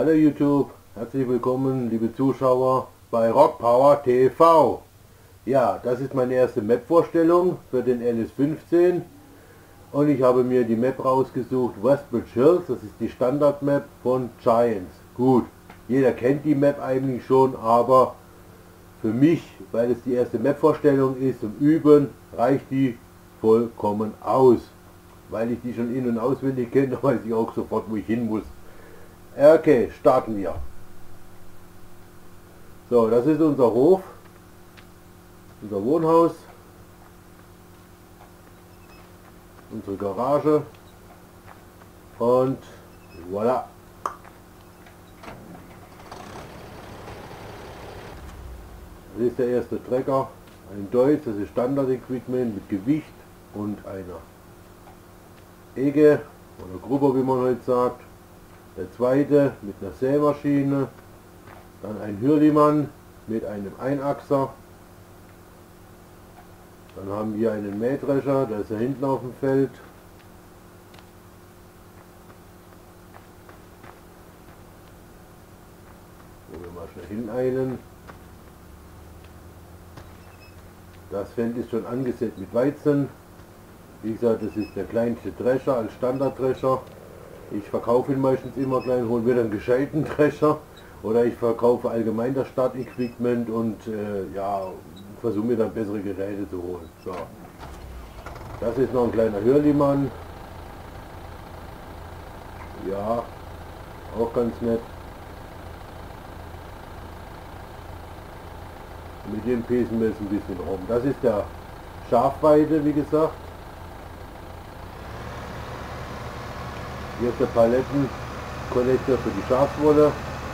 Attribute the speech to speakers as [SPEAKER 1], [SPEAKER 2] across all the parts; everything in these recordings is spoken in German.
[SPEAKER 1] Hallo YouTube, herzlich willkommen liebe Zuschauer bei Rockpower TV. Ja, das ist meine erste Map-Vorstellung für den LS15 und ich habe mir die Map rausgesucht, Westbridge Hills, das ist die Standard-Map von Giants. Gut, jeder kennt die Map eigentlich schon, aber für mich, weil es die erste Map-Vorstellung ist, zum Üben reicht die vollkommen aus. Weil ich die schon in- und auswendig kenne, weiß ich auch sofort, wo ich hin muss. Okay, starten wir. So, das ist unser Hof, unser Wohnhaus, unsere Garage und voilà. Das ist der erste Trecker, ein Deutz, das ist Standard-Equipment mit Gewicht und einer Ege oder Grubber, wie man heute sagt. Der zweite mit einer Sämaschine, dann ein Hürlimann mit einem Einachser, dann haben wir einen Mähdrescher, der ist ja hinten auf dem Feld, wo wir mal schnell hineilen. Das Feld ist schon angesät mit Weizen. Wie gesagt, das ist der kleinste Drescher als Standarddrescher. Ich verkaufe ihn meistens immer klein, hole mir dann einen gescheiten Drescher oder ich verkaufe allgemein das Start-Equipment und ja, versuche mir dann bessere Geräte zu holen. So. Das ist noch ein kleiner Hürlimann. Ja, auch ganz nett. Mit dem pesen wir jetzt ein bisschen rum. Das ist der Schafweide, wie gesagt. Hier ist der Palettenkollektor für die Schafswolle.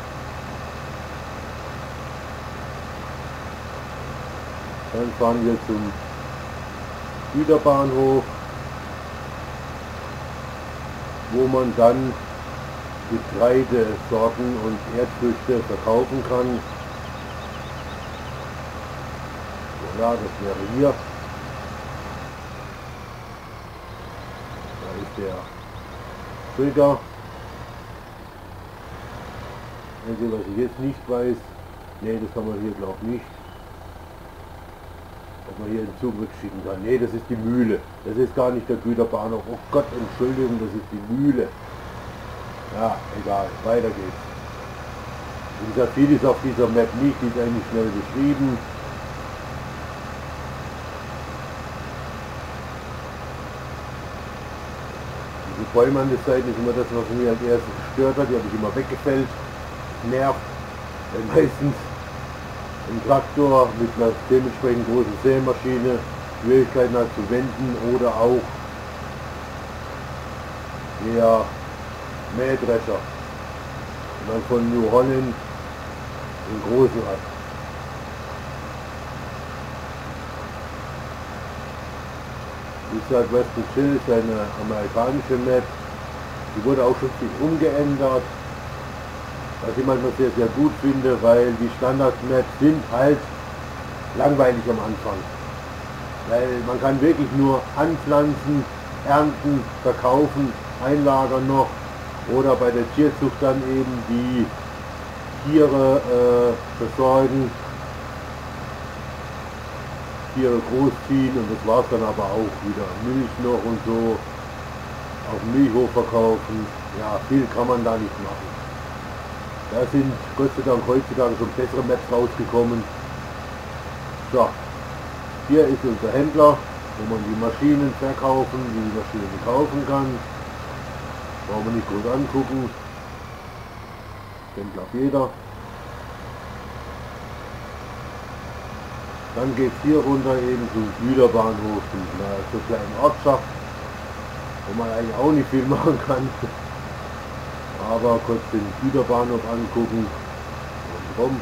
[SPEAKER 1] Dann fahren wir zum Güterbahnhof, wo man dann Getreidesorten und Erdfrüchte verkaufen kann. Ja, das wäre hier. Da ist der Trigger. Also was ich jetzt nicht weiß, nee, das kann man hier glaube ich nicht, ob man hier einen Zug wegschicken kann. Nee, das ist die Mühle. Das ist gar nicht der Güterbahnhof. Oh Gott, Entschuldigung, das ist die Mühle. Ja, egal, weiter geht's. Wie gesagt, viel ist auf dieser Map nicht, die ist eigentlich schnell beschrieben. Die Bäume an der Seite ist immer das, was mich als erstes gestört hat. Die habe ich immer weggefällt. Nervt. Weil meistens ein Traktor mit einer dementsprechend großen Sämaschine Schwierigkeiten hat zu wenden oder auch der Mähdrescher. Und dann von New Holland einen großen hat. Wie gesagt, Westbridge Hill ist eine amerikanische Map, die wurde auch schon viel umgeändert, was ich manchmal sehr, sehr gut finde, weil die Standard-Maps sind halt langweilig am Anfang. Weil man kann wirklich nur anpflanzen, ernten, verkaufen, einlagern noch oder bei der Tierzucht dann eben die Tiere versorgen, Tiere großziehen und das war es dann aber auch wieder. Milch noch und so, auf dem Milchhof verkaufen, ja, viel kann man da nicht machen. Da sind Gott sei Dank heutzutage schon bessere Maps rausgekommen. So, hier ist unser Händler, wo man die Maschinen verkaufen, die Maschinen kaufen kann. Brauchen wir nicht groß angucken. Kennt glaube jeder. Dann geht es hier runter eben zum Güterbahnhof, zur kleinen Ortschaft, wo man eigentlich auch nicht viel machen kann. Aber kurz den Güterbahnhof angucken und rum.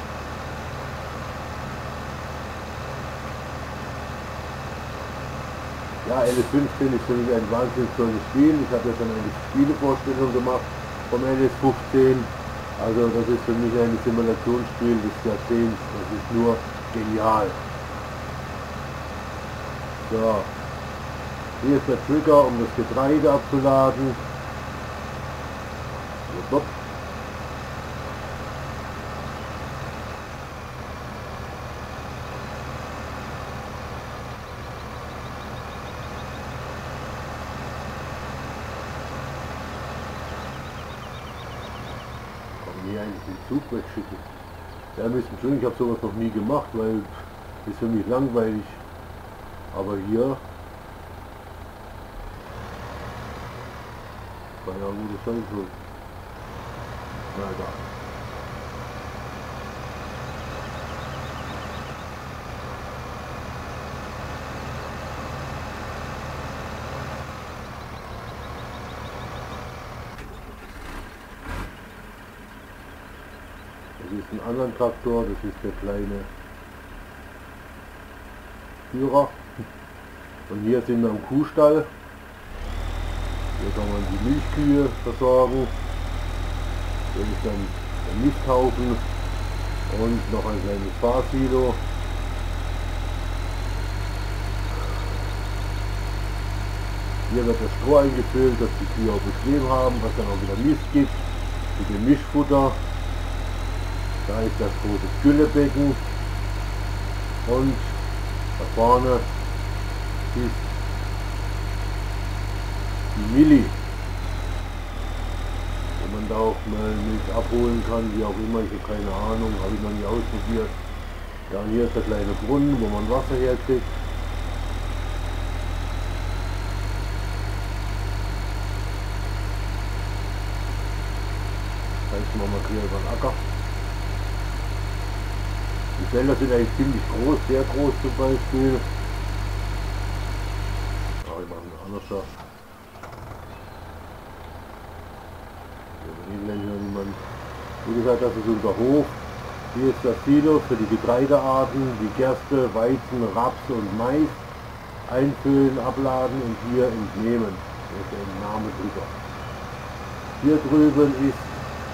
[SPEAKER 1] Ja, LS15 ist für mich ein wahnsinnig tolles Spiel. Ich habe ja schon eine Spielevorstellung gemacht vom LS15. Also das ist für mich ein Simulationsspiel des Jahrzehnts. Das ist nur genial. So, hier ist der Trigger, um das Getreide abzuladen. ich eigentlich den Zug wegschicken. Ja, müssen schon, ich habe sowas noch nie gemacht, weil ist für mich langweilig. Aber hier kann ja gut sein soll. Na egal. Das ist ein anderer Traktor, das ist der kleine Führer. Und hier sind wir im Kuhstall. Hier kann man die Milchkühe versorgen. Hier ist dann der Misthaufen und noch ein kleines Fahrsilo. Hier wird das Stroh eingefüllt, dass die Kühe auch bequem haben, was dann auch wieder Mist gibt mit dem Mischfutter. Da ist das große Güllebecken und da vorne ist die Milli, wo man da auch mal Milch abholen kann, wie auch immer, ich habe keine Ahnung, habe ich noch nie ausprobiert. Ja, und hier ist der kleine Brunnen, wo man Wasser herkriegt. Da ist man mal quer über den Acker. Die Felder sind eigentlich ziemlich groß, sehr groß zum Beispiel. Aber ich mache einen anderen Schaf. Wie gesagt, das ist unser Hof. Hier ist das Silo für die Getreidearten, die Gerste, Weizen, Raps und Mais. Einfüllen, abladen und hier entnehmen. Da ist der Name drüber. Hier drüben ist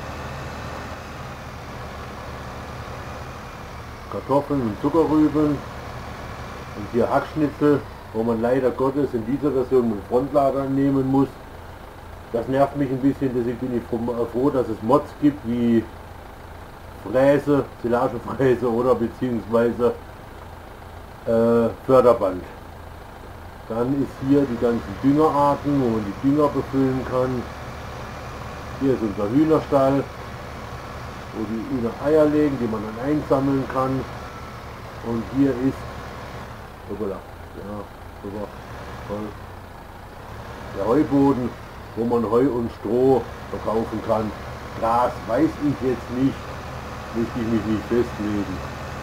[SPEAKER 1] Kartoffeln und Zuckerrüben und hier Hackschnitzel, wo man leider Gottes in dieser Version mit Frontlader nehmen muss. Das nervt mich ein bisschen, deswegen bin ich froh, dass es Mods gibt wie Fräse, Silagefräse oder beziehungsweise Förderband. Dann ist hier die ganzen Düngerarten, wo man die Dünger befüllen kann. Hier ist unser Hühnerstall, wo die Hühner Eier legen, die man dann einsammeln kann. Und hier ist, hoppala, ja, super, toll, der Heuboden, wo man Heu und Stroh verkaufen kann. Gras weiß ich jetzt nicht, möchte ich mich nicht festlegen.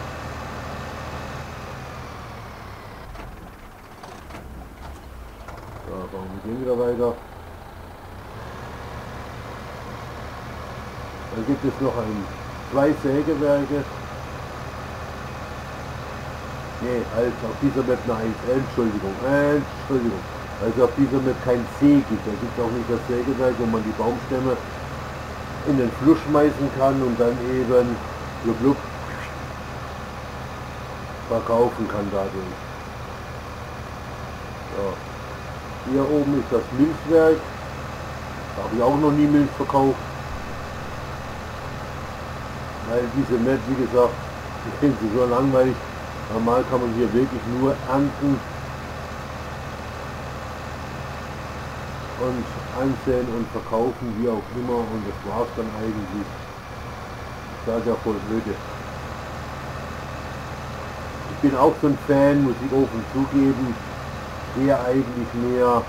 [SPEAKER 1] So, fahren wir den wieder weiter. Dann gibt es noch zwei Sägewerke. Nee, halt auf dieser Map noch eins. Entschuldigung. Also auf dieser Map kein See gibt. Da gibt es auch nicht das Sägewerk, wo man die Baumstämme in den Fluss schmeißen kann und dann eben blub, blub, verkaufen kann dadurch. So. Hier oben ist das Milchwerk. Da habe ich auch noch nie Milch verkauft. Weil diese Map, wie gesagt, ich finde sie so langweilig. Normal kann man hier wirklich nur ernten und ansehen und verkaufen, wie auch immer, und das war es dann eigentlich. Ich sage ja voll blöde. Ich bin auch so ein Fan, muss ich offen zugeben, der eigentlich mehr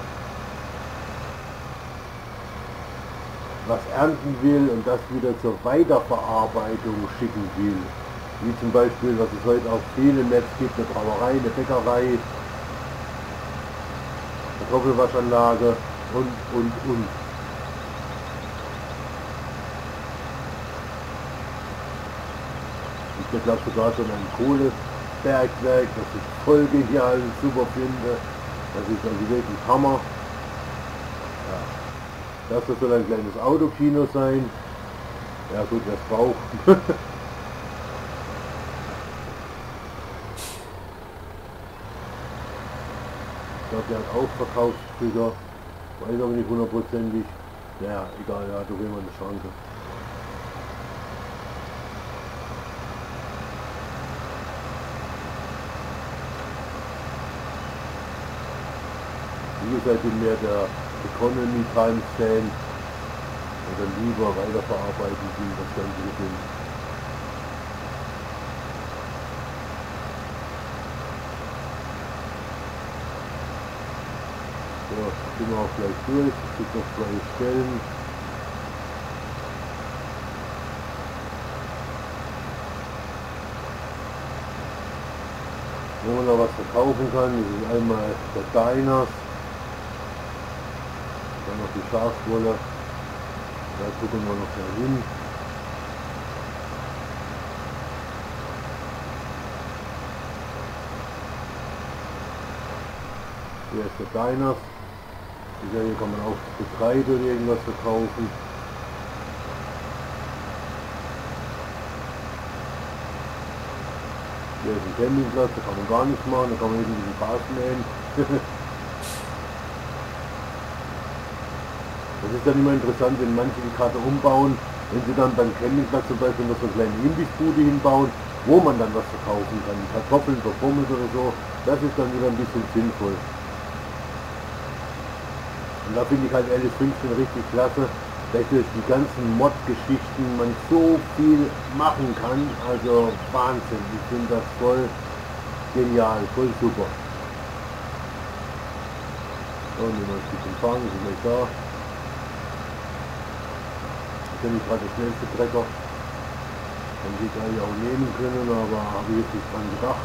[SPEAKER 1] was ernten will und das wieder zur Weiterverarbeitung schicken will. Wie zum Beispiel, was es heute auch viele Maps gibt, eine Brauerei, eine Bäckerei, Kartoffelwaschanlage und. Ich glaube sogar so ein Kohlebergwerk, das ich voll genial und super finde. Das ist also wirklich Hammer. Ja. Das soll ein kleines Autokino sein. Ja gut, das braucht. Ich glaube, der hat auch Verkaufsflüger, weiß aber nicht hundertprozentig. Ja, egal, ja, da will man eine Schranke. Wie gesagt, ich bin mehr der Economy Times Fan oder lieber weiterverarbeiten will, das ganze Gedöns. So, sind wir auch gleich durch. Es gibt noch 2 Stellen. Wo man noch was verkaufen kann, das ist einmal der Diners, dann noch die Schafswolle, da gucken wir noch mal hin. Hier ist der Diners, hier kann man auch Getreide oder irgendwas verkaufen. Hier ist ein Campingplatz, da kann man gar nichts machen, da kann man eben diesen Rasen mähen. Das ist dann immer interessant, wenn manche die Karte umbauen, wenn sie dann beim Campingplatz zum Beispiel noch so eine kleine Imbissbude hinbauen, wo man dann was verkaufen kann, Kartoffeln, Pommes oder so, das ist dann wieder ein bisschen sinnvoll. Und da finde ich halt LS15 richtig klasse, dass durch die ganzen Mod-Geschichten man so viel machen kann, also Wahnsinn, ich finde das voll genial, voll super. So, nehmen wir ein bisschen fahren, sind gleich da. Ich bin nicht gerade der schnellste Trecker, dann die eigentlich auch nehmen können, aber habe ich jetzt nicht dran gedacht.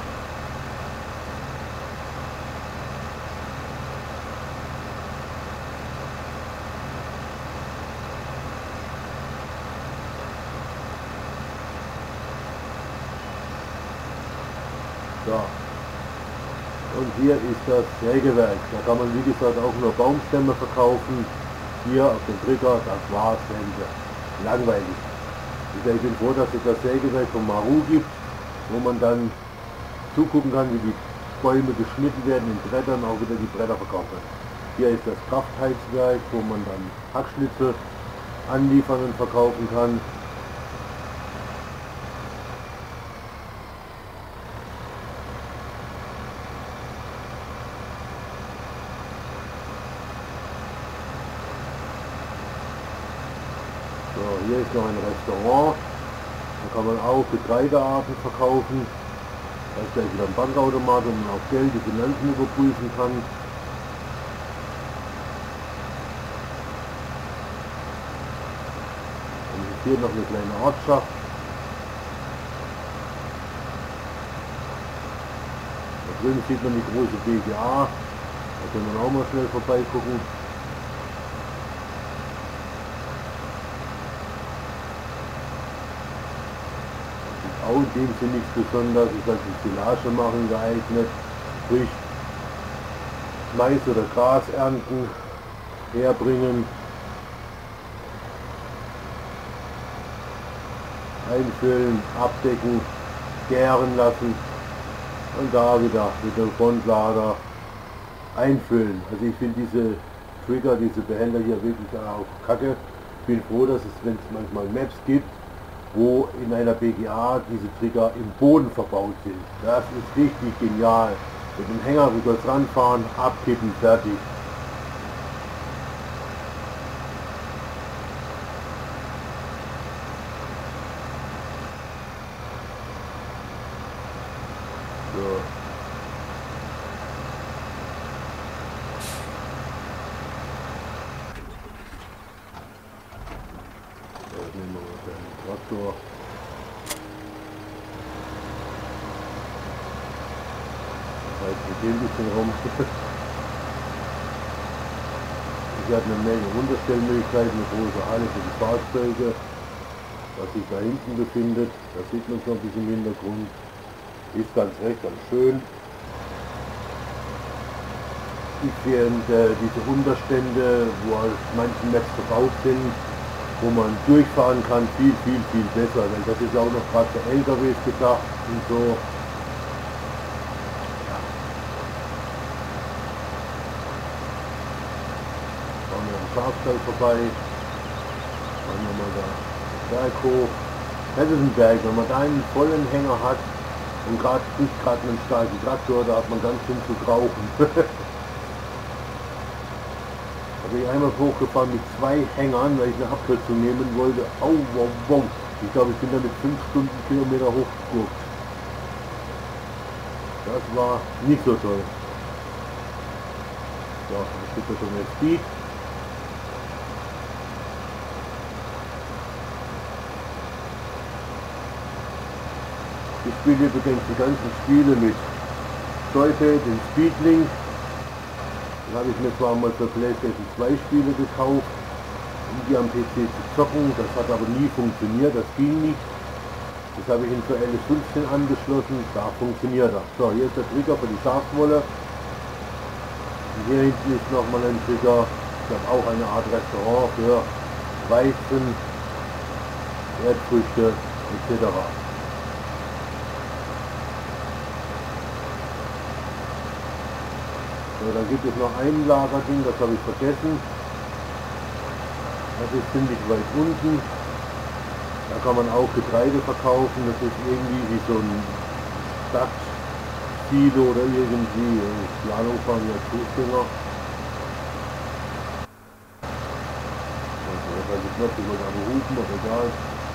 [SPEAKER 1] So. Und hier ist das Sägewerk. Da kann man wie gesagt auch nur Baumstämme verkaufen. Hier auf dem Trigger, das war's, Ende. Langweilig. Ich bin froh, dass es das Sägewerk von Maru gibt, wo man dann zugucken kann, wie die Bäume geschnitten werden in Brettern, auch wieder die Bretter verkauft werden. Hier ist das Kraftheizwerk, wo man dann Hackschnitzel anliefern und verkaufen kann. So, hier ist noch ein Restaurant, da kann man auch Getreidearten verkaufen. Da ist gleich wieder ein Bankautomat, wo man auch Geld, die Finanzen überprüfen kann. Dann ist hier noch eine kleine Ortschaft. Da drüben sieht man die große BGA, da können wir auch mal schnell vorbeigucken. Auch in dem Sinne nichts Besonderes, ist halt zum Silage machen geeignet, sprich Mais oder Gras ernten, herbringen, einfüllen, abdecken, gären lassen und da wieder mit dem Frontlader einfüllen. Also ich finde diese Trigger, diese Behälter hier wirklich auch kacke. Ich bin froh, dass es, wenn es manchmal Maps gibt, wo in einer BGA diese Trigger im Boden verbaut sind. Das ist richtig genial. Mit dem Hänger rückwärts ranfahren, abkippen, fertig. So. Jetzt nehmen wir mal den Traktor. Mit dem bisschen rum. Ich habe eine Menge Unterstellmöglichkeiten, eine große Halle für die Fahrzeuge, was sich da hinten befindet. Da sieht man es noch ein bisschen im Hintergrund. Ist ganz recht, ganz schön. Ich finde diese Unterstände, wo auf manchen Maps verbaut sind, wo man durchfahren kann, viel besser. Weil das ist auch noch gerade für LKWs gedacht und so. Schafstall vorbei, dann haben wir da den Berg hoch. Das ist ein Berg, wenn man da einen vollen Hänger hat und gerade nicht gerade einen starken Traktor, da hat man ganz schön zu rauchen. Also bin ich einmal hochgefahren mit 2 Hängern, weil ich eine Abkürzung nehmen wollte. Au, wow, wow. Ich glaube, ich bin da mit 5 Stundenkilometer hochgeguckt. Das war nicht so toll. So, jetzt gibt es schon mehr Speed. Ich spiele übrigens die ganzen Spiele mit Joypad und Speedlink. Da habe ich mir zwar mal für PlayStation 2 Spiele gekauft, um die am PC zu zocken. Das hat aber nie funktioniert, das ging nicht. Das habe ich ihn zur LS15 angeschlossen, da funktioniert er. So, hier ist der Trigger für die Schafswolle. Und hier hinten ist nochmal ein Trigger. Ich habe auch eine Art Restaurant für Weizen, Erdfrüchte etc. So, dann gibt es noch ein Lagerding, das habe ich vergessen. Das ist ziemlich weit unten. Da kann man auch Getreide verkaufen. Das ist irgendwie wie so ein Stadtsilo oder irgendwie. Die Ahnung fahren ja Fußgänger. Also, das ist nicht, ich wollte aber hupen, aber egal.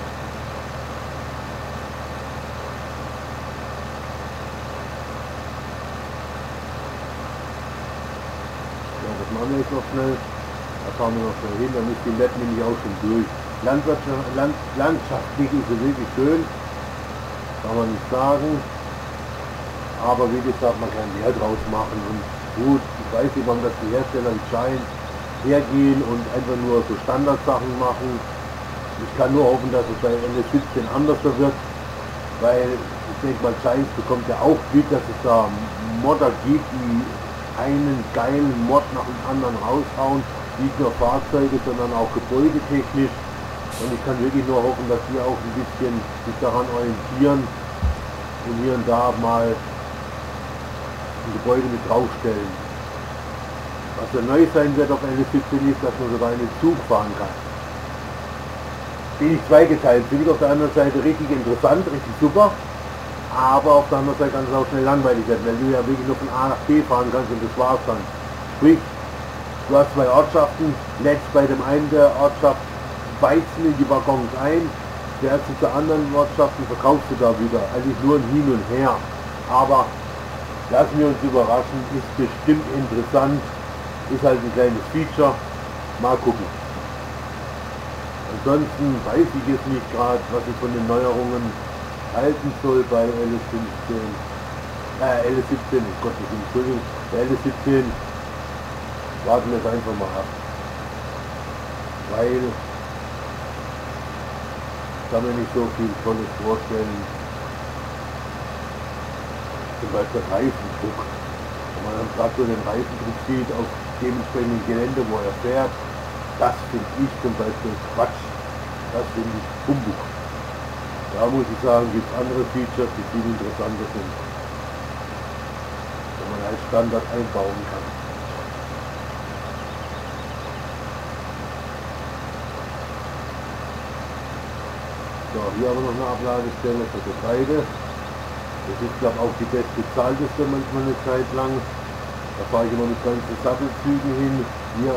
[SPEAKER 1] Ja, das machen wir jetzt noch schnell. Da fahren wir noch schnell hin, dann ist die Map nämlich auch schon durch. Landschaftlich ist sie wirklich schön, kann man nicht sagen. Aber wie gesagt, man kann mehr draus machen. Und gut, ich weiß nicht, warum das die Hersteller wie Giant hergehen und einfach nur so Standardsachen machen. Ich kann nur hoffen, dass es bei LS17 anders wird, weil ich denke mal, Giant bekommt ja auch mit, dass es da Modder gibt, die einen geilen Mod nach dem anderen raushauen. Nicht nur Fahrzeuge, sondern auch gebäudetechnisch. Und ich kann wirklich nur hoffen, dass wir auch ein bisschen sich daran orientieren und hier und da mal ein Gebäude mit draufstellen. Was ja neu sein wird auf LS17 ist, dass man sogar einen Zug fahren kann. Bin ich zweigeteilt. Finde ich auf der anderen Seite richtig interessant, richtig super. Aber auf der anderen Seite kann es auch schnell langweilig werden, weil du ja wirklich nur von A nach B fahren kannst und das war's dann. Sprich, du hast 2 Ortschaften, lädst bei dem einen der Ortschaft Weizen in die Waggons ein, fährst du zu anderen Ortschaften, verkaufst du da wieder. Eigentlich nur ein Hin und Her. Aber lassen wir uns überraschen, ist bestimmt interessant, ist halt ein kleines Feature. Mal gucken. Ansonsten weiß ich jetzt nicht gerade, was ich von den Neuerungen halten soll bei LS15. LS17, oh Gott, Entschuldigung, bei LS17 warten wir es einfach mal ab. Weil ich kann mir nicht so viel Tolles vorstellen. Zum Beispiel Reifendruck. Wenn man am Traktor den Reifendruck sieht auf dementsprechendem Gelände, wo er fährt, das finde ich zum Beispiel Quatsch. Das finde ich Humbug. Da muss ich sagen, gibt es andere Features, die viel interessanter sind. Wenn man als Standard einbauen kann. So, hier haben wir noch eine Abladestelle für Getreide. Das ist, glaube ich, auch die bestbezahlteste manchmal eine Zeit lang. Da fahre ich immer mit ganzen Sattelzügen hin. Hier.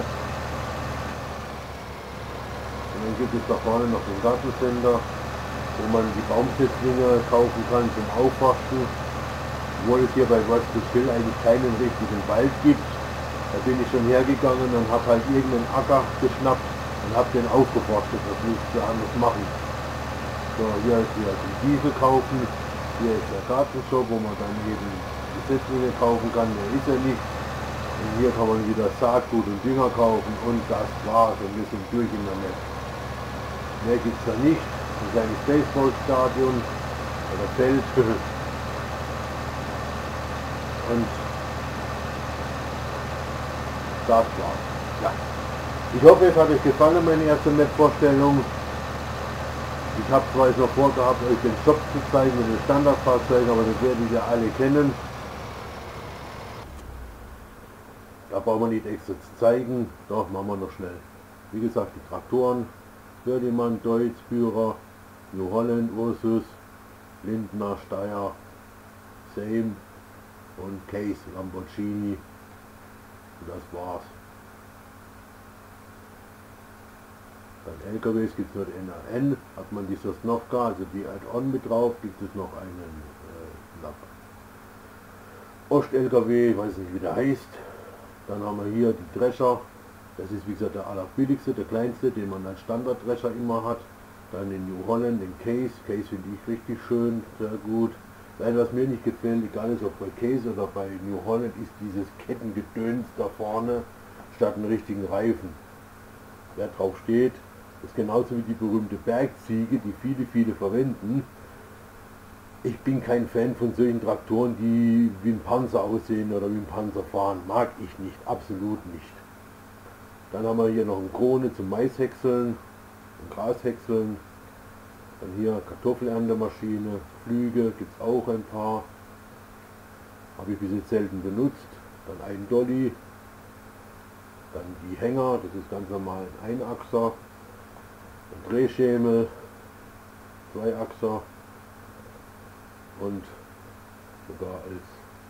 [SPEAKER 1] Und dann gibt es da vorne noch den Gartencenter, wo man die Baumsetzlinge kaufen kann zum Aufforsten. Obwohl es hier bei What's to Chill eigentlich keinen richtigen Wald gibt. Da bin ich schon hergegangen und habe halt irgendeinen Acker geschnappt und habe den aufgeforstet. Das muss ich anders machen. So, hier ist wieder den Diesel kaufen. Hier ist der Gartenshop, wo man dann eben die Setzlinge kaufen kann. Mehr ist er nicht. Und hier kann man wieder Saatgut und Dünger kaufen. Und das war's. Und wir sind durch in der Map. Mehr gibt es da nicht. Ein kleines Baseballstadion oder Feld. Und das war's. Ja. Ich hoffe, es hat euch gefallen, meine erste Map-Vorstellung. Ich habe zwar jetzt noch vorgehabt, euch den Shop zu zeigen mit den Standardfahrzeugen, aber das werdet ihr alle kennen. Da brauchen wir nicht extra zu zeigen, doch machen wir noch schnell. Wie gesagt, die Traktoren, Hördemann, Deutz, Führer, New Holland, Ursus, Lindner, Steyr, Same und Case, Lamborghini. Und das war's. Bei LKWs gibt es nur den NAN, hat man die Sosnovka, also die Add-on mit drauf, gibt es noch einen Ost-LKW, ich weiß nicht wie der heißt. Dann haben wir hier die Drescher, das ist wie gesagt der allerbilligste, der kleinste, den man als Standard-Drescher immer hat. Dann den New Holland, den Case finde ich richtig schön, sehr gut. Nein, was mir nicht gefällt, egal ist ob bei Case oder bei New Holland, ist dieses Kettengedöns da vorne statt einen richtigen Reifen. Wer drauf steht, ist genauso wie die berühmte Bergziege, die viele verwenden. Ich bin kein Fan von solchen Traktoren, die wie ein Panzer aussehen oder wie ein Panzer fahren. Mag ich nicht, absolut nicht. Dann haben wir hier noch eine Krone zum Maishäckseln und Grashäckseln. Dann hier Kartoffelerntemaschine, Flüge gibt es auch ein paar. Habe ich bis jetzt selten benutzt. Dann ein Dolly. Dann die Hänger, das ist ganz normal ein Einachser. Ein Drehschemel, Zweiachser. Und sogar als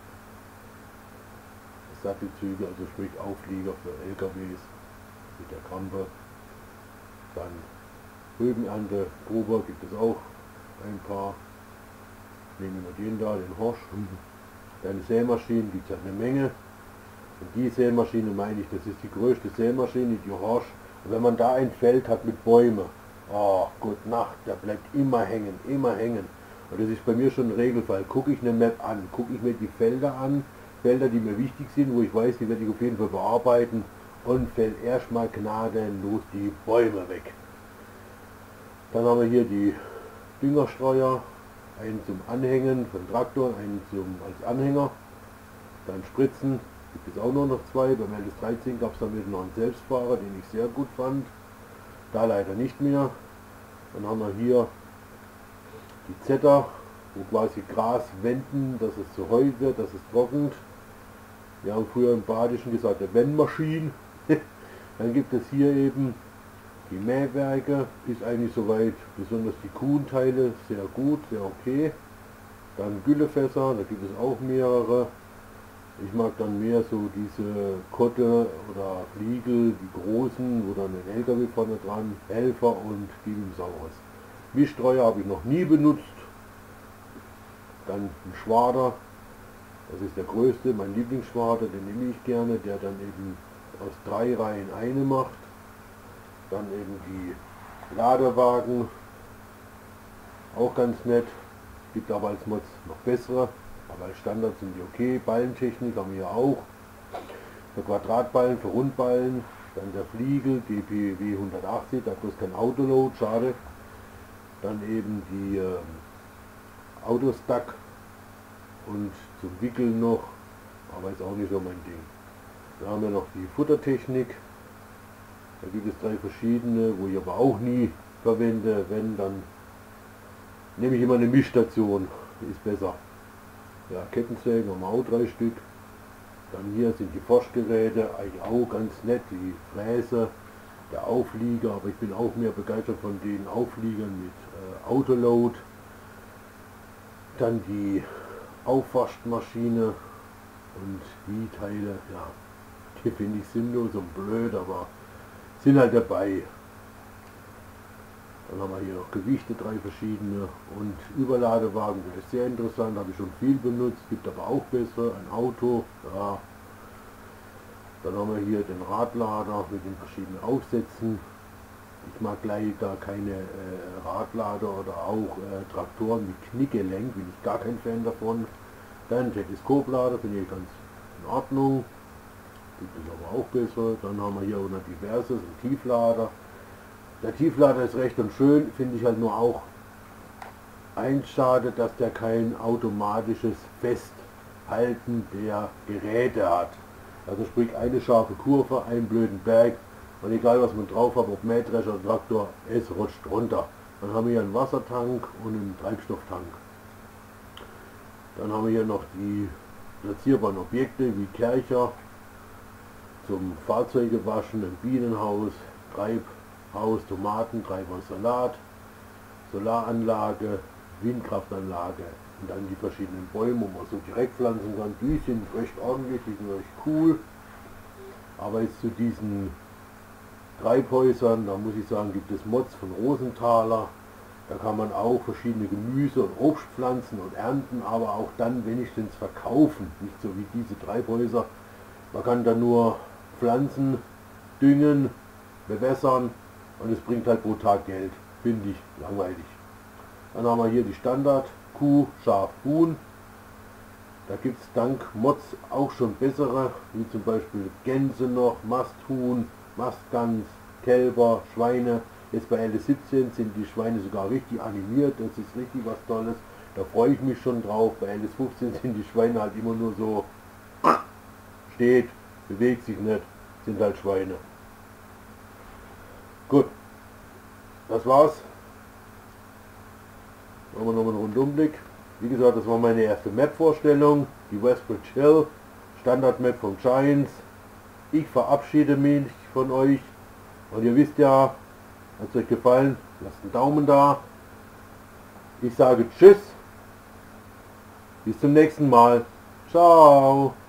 [SPEAKER 1] Sattelzüge, also sprich Auflieger für LKWs mit der Krampe. Dann Rübenernte, Gruber gibt es auch ein paar. Nehmen wir den da, den Horsch. Dann Sämaschinen gibt es halt eine Menge. Und die Sämaschine meine ich, das ist die größte Sämaschine, die Horsch. Und wenn man da ein Feld hat mit Bäumen, oh Gott, Nacht, der bleibt immer hängen, immer hängen. Und das ist bei mir schon ein Regelfall. Gucke ich eine Map an, gucke ich mir die Felder an, Felder, die mir wichtig sind, wo ich weiß, die werde ich auf jeden Fall bearbeiten und fällt erstmal gnadenlos die Bäume weg. Dann haben wir hier die Düngerstreuer, einen zum Anhängen von Traktor, einen als Anhänger. Dann Spritzen, gibt es auch nur noch zwei. Beim LS13 gab es damit noch einen Selbstfahrer, den ich sehr gut fand. Da leider nicht mehr. Dann haben wir hier die Zetter, wo quasi Gras wenden, dass es zu Heu wird, dass es trocknet. Wir haben früher im Badischen gesagt, der Wendmaschine. Dann gibt es hier eben die Mähwerke, ist eigentlich soweit, besonders die Kuhnteile, sehr gut, sehr okay. Dann Güllefässer, da gibt es auch mehrere. Ich mag dann mehr so diese Kotte oder Fliegel, die großen, wo dann ein LKW vorne dran, Helfer und Dinosaurus. Mischstreuer habe ich noch nie benutzt. Dann ein Schwader, das ist der größte, mein Lieblingsschwader, den nehme ich gerne, der dann eben aus 3 Reihen eine macht. Dann eben die Ladewagen, auch ganz nett, gibt aber als Mods noch bessere, aber als Standard sind die okay. Ballentechnik haben wir ja auch, für Quadratballen, für Rundballen, dann der Fliegel, GPW 180, da bloß kein Autoload, schade. Dann eben die Autostack und zum Wickeln noch, aber ist auch nicht so mein Ding. Da haben wir noch die Futtertechnik, da gibt es 3 verschiedene, wo ich aber auch nie verwende. Wenn, dann nehme ich immer eine Mischstation, ist besser. Ja, Kettensägen haben wir auch 3 Stück. Dann hier sind die Forschgeräte, eigentlich auch ganz nett, die Fräse, der Auflieger, aber ich bin auch mehr begeistert von den Aufliegern mit Autoload. Dann die Aufwaschmaschine und die Teile, ja, die finde ich sinnlos und blöd, aber sind halt dabei. Dann haben wir hier noch Gewichte, 3 verschiedene und Überladewagen, das ist sehr interessant, habe ich schon viel benutzt, gibt aber auch bessere, ein Auto, ja. Dann haben wir hier den Radlader mit den verschiedenen Aufsätzen. Ich mag leider keine Radlader oder auch Traktoren mit Knickgelenk, bin ich gar kein Fan davon. Dann Teleskoplader finde ich ganz in Ordnung, gibt es aber auch bessere. Dann haben wir hier auch noch diverses, ein Tieflader. Der Tieflader ist recht und schön, finde ich halt nur auch eins schade, dass der kein automatisches Festhalten der Geräte hat. Also sprich eine scharfe Kurve, einen blöden Berg und egal was man drauf hat, ob Mähdrescher oder Traktor, es rutscht runter. Dann haben wir hier einen Wassertank und einen Treibstofftank. Dann haben wir hier noch die platzierbaren Objekte wie Kercher zum Fahrzeuge waschen, ein Bienenhaus, Treibhaus, Tomaten, Treibhaus Salat, Solaranlage, Windkraftanlage und dann die verschiedenen Bäume, wo man so direkt pflanzen kann. Die sind recht ordentlich, die sind recht cool. Aber jetzt zu diesen Treibhäusern, da muss ich sagen, gibt es Mods von Rosenthaler. Da kann man auch verschiedene Gemüse- und Obstpflanzen und ernten, aber auch dann wenigstens verkaufen. Nicht so wie diese Treibhäuser. Man kann da nur pflanzen, düngen, bewässern und es bringt halt pro Tag Geld. Finde ich langweilig. Dann haben wir hier die Standard Kuh, Schaf, Huhn. Da gibt es dank Mods auch schon bessere, wie zum Beispiel Gänse noch, Masthuhn, Mastgans, Kälber, Schweine. Jetzt bei LS17 sind die Schweine sogar richtig animiert, das ist richtig was Tolles. Da freue ich mich schon drauf. Bei LS15 sind die Schweine halt immer nur so, steht, bewegt sich nicht, sind halt Schweine. Gut, das war's. Machen wir nochmal einen Rundumblick. Wie gesagt, das war meine erste Map-Vorstellung, die Westbridge Hill, Standard-Map von Giants. Ich verabschiede mich von euch und ihr wisst ja, hat es euch gefallen, lasst einen Daumen da. Ich sage Tschüss, bis zum nächsten Mal. Ciao.